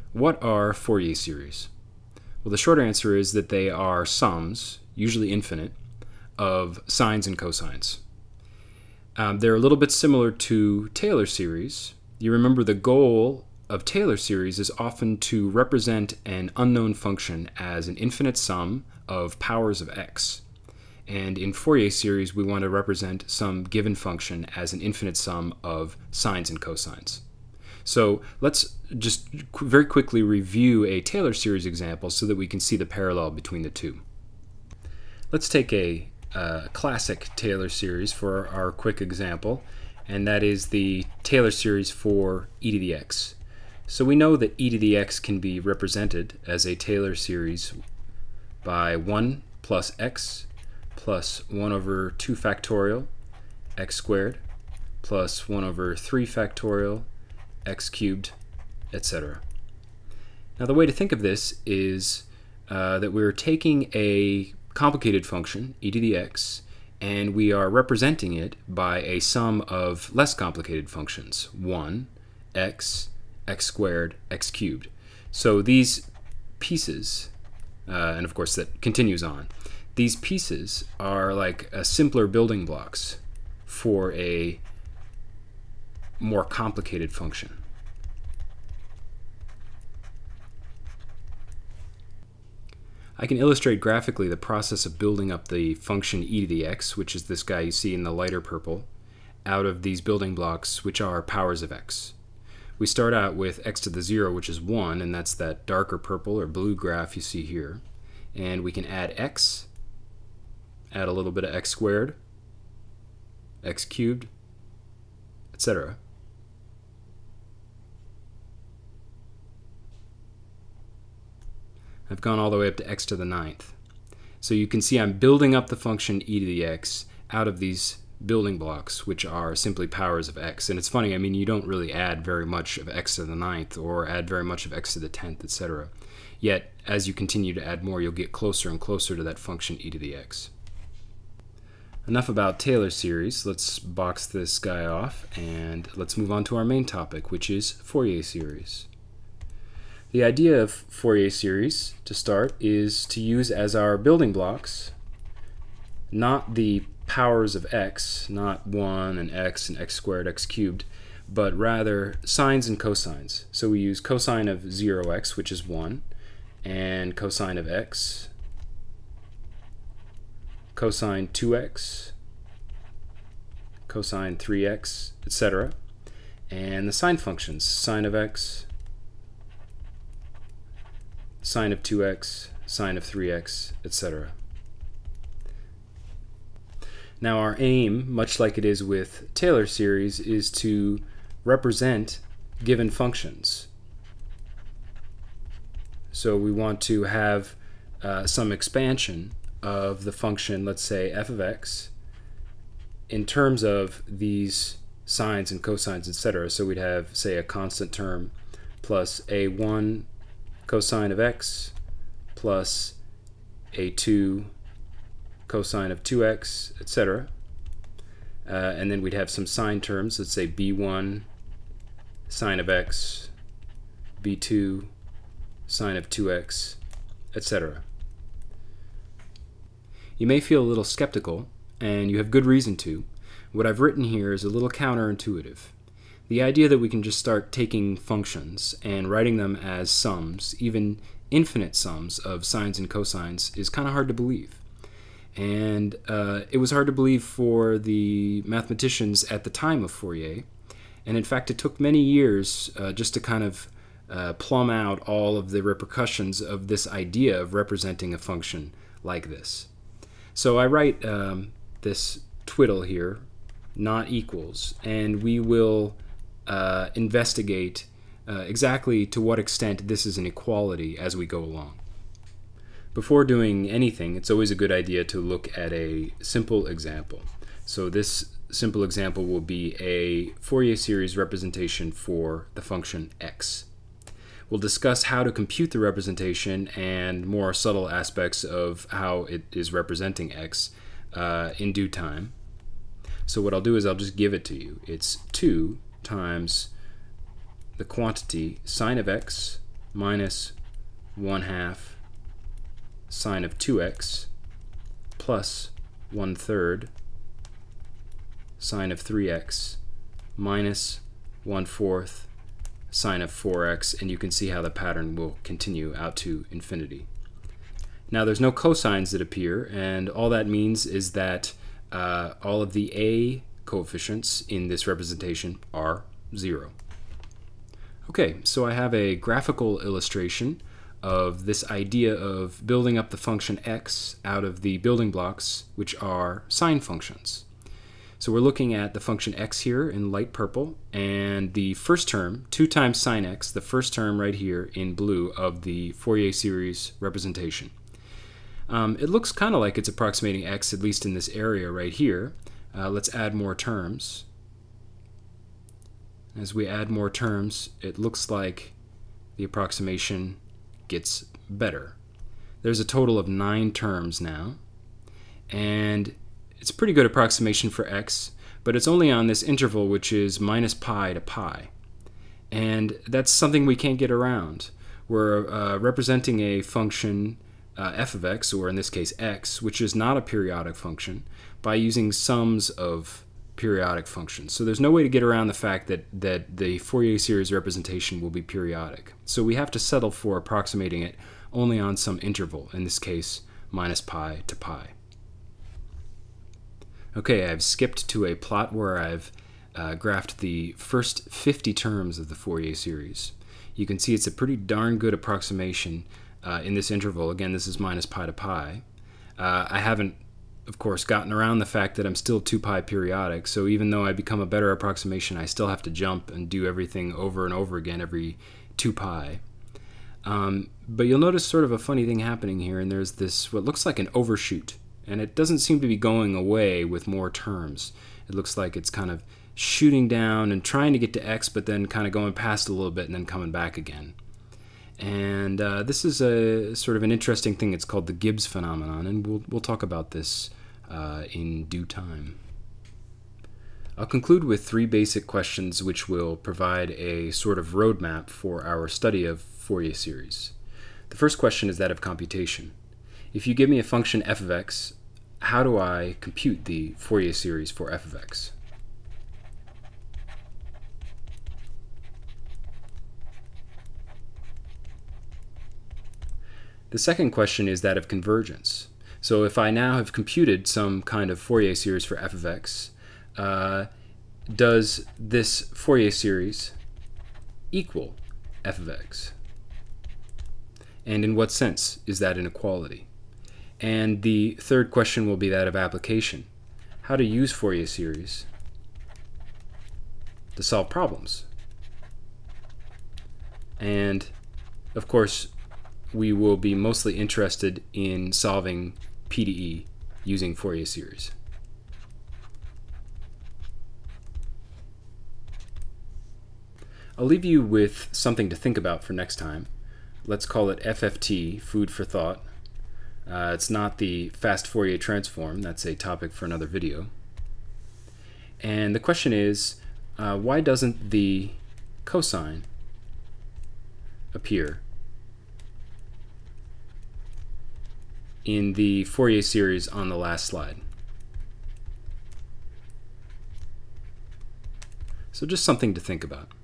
What are Fourier series? Well, the short answer is that they are sums, usually infinite, of sines and cosines. They're a little bit similar to Taylor series. You remember the goal of Taylor series is often to represent an unknown function as an infinite sum of powers of x. And in Fourier series, we want to represent some given function as an infinite sum of sines and cosines. So let's just very quickly review a Taylor series example so that we can see the parallel between the two. Let's take a classic Taylor series for our quick example, and that is the Taylor series for e to the x. So we know that e to the x can be represented as a Taylor series by 1 plus x plus 1 over 2 factorial x squared plus 1 over 3 factorial x cubed, etc. Now the way to think of this is that we're taking a complicated function, e to the x, and we are representing it by a sum of less complicated functions, 1, x, x squared, x cubed. So these pieces, and of course that continues on, these pieces are like simpler building blocks for a more complicated function. I can illustrate graphically the process of building up the function e to the x, which is this guy you see in the lighter purple, out of these building blocks, which are powers of x. We start out with x to the 0, which is 1, and that's that darker purple or blue graph you see here. And we can add x, add a little bit of x squared, x cubed, etc. I've gone all the way up to x to the 9th. So you can see I'm building up the function e to the x out of these building blocks, which are simply powers of x. And it's funny, I mean, you don't really add very much of x to the 9th or add very much of x to the 10th, etc. Yet, as you continue to add more, you'll get closer and closer to that function e to the x. Enough about Taylor series. Let's box this guy off and let's move on to our main topic, which is Fourier series. The idea of Fourier series, to start, is to use as our building blocks not the powers of x, not 1 and x squared, x cubed, but rather sines and cosines. So we use cosine of 0x, which is 1, and cosine of x, cosine 2x, cosine 3x, etc. And the sine functions, sine of x, sine of 2x, sine of 3x, etc. Now our aim, much like it is with Taylor series, is to represent given functions. So we want to have some expansion of the function, let's say f of x, in terms of these sines and cosines, etc. So we'd have, say, a constant term plus a1 cosine of x plus a2 cosine of 2x, etc. And then we'd have some sine terms, let's say b1 sine of x, b2 sine of 2x, etc. You may feel a little skeptical, and you have good reason to. What I've written here is a little counterintuitive. The idea that we can just start taking functions and writing them as sums, even infinite sums of sines and cosines, is kind of hard to believe. And it was hard to believe for the mathematicians at the time of Fourier. And in fact, it took many years just to kind of plumb out all of the repercussions of this idea of representing a function like this. So I write this twiddle here, not equals, and we will investigate exactly to what extent this is an equality as we go along. Before doing anything, it's always a good idea to look at a simple example. So this simple example will be a Fourier series representation for the function x. We'll discuss how to compute the representation and more subtle aspects of how it is representing x in due time. So what I'll do is I'll just give it to you. It's 2 times the quantity sine of x minus 1/2 sine of 2x plus 1/3 sine of 3x minus 1/4 sine of 4x, and you can see how the pattern will continue out to infinity. Now there's no cosines that appear, and all that means is that all of the a coefficients in this representation are 0. Okay, so I have a graphical illustration of this idea of building up the function x out of the building blocks, which are sine functions. So we're looking at the function x here in light purple, and the first term, 2 times sine x, the first term right here in blue of the Fourier series representation. It looks kind of like it's approximating x, at least in this area right here. Let's add more terms. As we add more terms, it looks like the approximation gets better. There's a total of 9 terms now, and it's a pretty good approximation for x, but it's only on this interval which is minus pi to pi. And that's something we can't get around. We're representing a function f of x, or in this case x, which is not a periodic function, by using sums of periodic functions. So there's no way to get around the fact that the Fourier series representation will be periodic. So we have to settle for approximating it only on some interval, in this case minus pi to pi. Okay, I've skipped to a plot where I've graphed the first 50 terms of the Fourier series. You can see it's a pretty darn good approximation in this interval. Again, this is minus pi to pi. I haven't, of course, gotten around the fact that I'm still 2 pi periodic, so even though I become a better approximation, I still have to jump and do everything over and over again every 2 pi. But you'll notice sort of a funny thing happening here, and there's this, what looks like an overshoot. And it doesn't seem to be going away with more terms. It looks like it's kind of shooting down and trying to get to x, but then kind of going past a little bit and then coming back again. And this is a sort of an interesting thing. It's called the Gibbs phenomenon, and we'll talk about this in due time. I'll conclude with 3 basic questions which will provide a sort of roadmap for our study of Fourier series. The first question is that of computation. If you give me a function f of x, how do I compute the Fourier series for f of x? The second question is that of convergence. So if I now have computed some kind of Fourier series for f of x, does this Fourier series equal f of x? And in what sense is that an equality? And the third question will be that of application. How to use Fourier series to solve problems. And of course, we will be mostly interested in solving PDE using Fourier series. I'll leave you with something to think about for next time. Let's call it FFT, food for thought. It's not the fast Fourier transform. That's a topic for another video. And the question is, why doesn't the cosine appear in the Fourier series on the last slide? So just something to think about.